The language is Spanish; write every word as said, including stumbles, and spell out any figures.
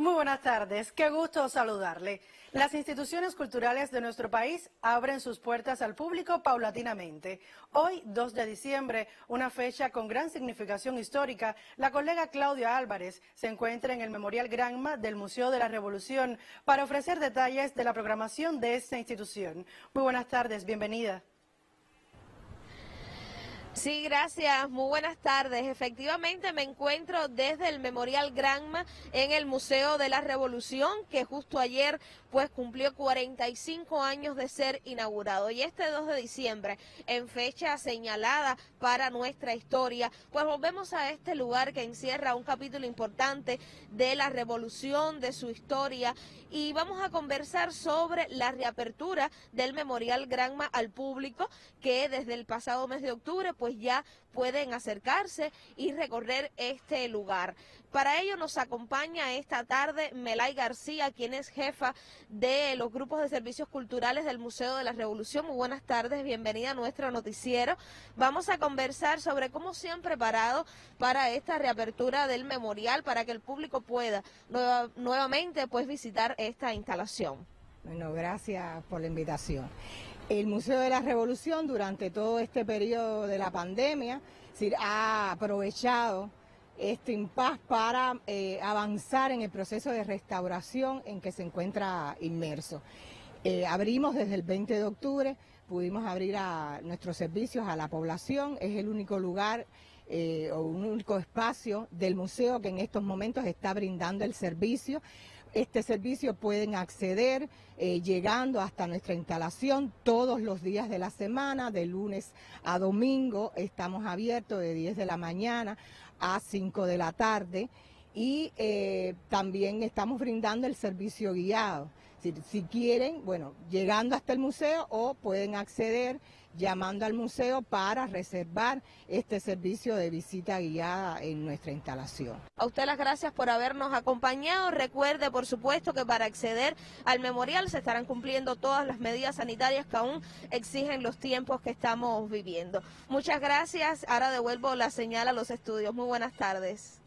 Muy buenas tardes, qué gusto saludarle. Las instituciones culturales de nuestro país abren sus puertas al público paulatinamente. Hoy, dos de diciembre, una fecha con gran significación histórica, la colega Claudia Álvarez se encuentra en el Memorial Granma del Museo de la Revolución para ofrecer detalles de la programación de esta institución. Muy buenas tardes, bienvenida. Sí, gracias. Muy buenas tardes. Efectivamente me encuentro desde el Memorial Granma en el Museo de la Revolución, que justo ayer pues cumplió cuarenta y cinco años de ser inaugurado. Y este dos de diciembre, en fecha señalada para nuestra historia, pues volvemos a este lugar que encierra un capítulo importante de la revolución, de su historia, y vamos a conversar sobre la reapertura del Memorial Granma al público, que desde el pasado mes de octubre pues ya pueden acercarse y recorrer este lugar. Para ello nos acompaña esta tarde Melay García, quien es jefa de los grupos de servicios culturales del Museo de la Revolución. Muy buenas tardes, bienvenida a nuestro noticiero. Vamos a conversar sobre cómo se han preparado para esta reapertura del memorial, para que el público pueda nueva, nuevamente pues visitar esta instalación. Bueno, gracias por la invitación. El Museo de la Revolución durante todo este periodo de la pandemia sí, ha aprovechado este impasse para eh, avanzar en el proceso de restauración en que se encuentra inmerso. Eh, abrimos desde el veinte de octubre, pudimos abrir a nuestros servicios a la población, es el único lugar eh, o un único espacio del museo que en estos momentos está brindando el servicio. Este servicio pueden acceder eh, llegando hasta nuestra instalación todos los días de la semana, de lunes a domingo. Estamos abiertos de diez de la mañana a cinco de la tarde y eh, también estamos brindando el servicio guiado. Si, si quieren, bueno, llegando hasta el museo o pueden acceder llamando al museo para reservar este servicio de visita guiada en nuestra instalación. A usted las gracias por habernos acompañado. Recuerde, por supuesto, que para acceder al memorial se estarán cumpliendo todas las medidas sanitarias que aún exigen los tiempos que estamos viviendo. Muchas gracias. Ahora devuelvo la señal a los estudios. Muy buenas tardes.